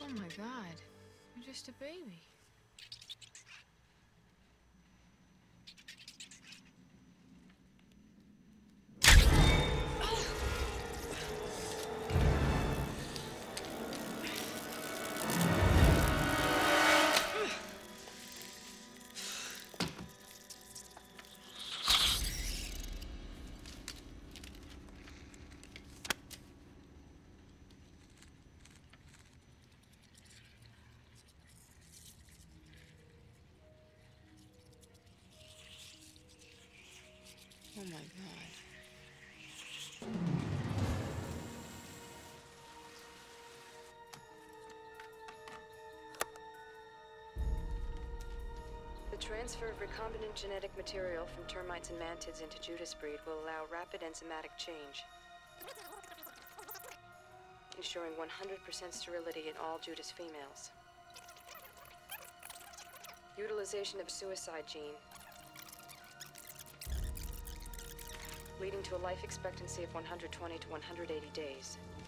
my God. You're just a baby. Oh my God. The transfer of recombinant genetic material from termites and mantids into Judas breed will allow rapid enzymatic change, ensuring 100% sterility in all Judas females. Utilization of suicide gene, leading to a life expectancy of 120 to 180 days.